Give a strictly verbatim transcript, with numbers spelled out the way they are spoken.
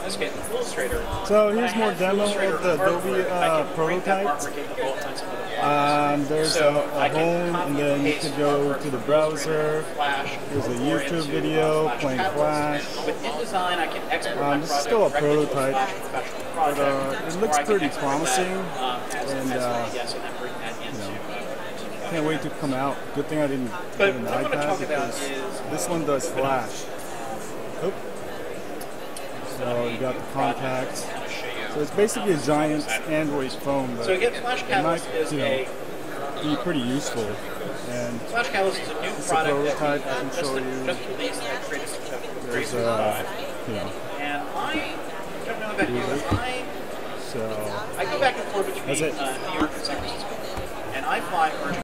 Escape from Illustrator. So here's more demo of the Adobe uh, prototype. Um, there's a, a home, and then you could go to the browser. There's a YouTube video playing Flash. Um, this is still a prototype, but uh, it looks pretty promising, and uh, you know, can't wait to come out. Good thing I didn't get an iPad because this one does Flash. Oop. So you got the contacts. So it's basically a giant Android phone, but so again, Flash Catalyst it might, is you know, a be pretty useful. And Flash Catalyst is a new it's product a prototype. that I we can uh, show just, you. just released at Creative There's uh, you know. And I don't know about you, I So I go back and forth between That's it. uh, New York and San Francisco, and I fly urgent.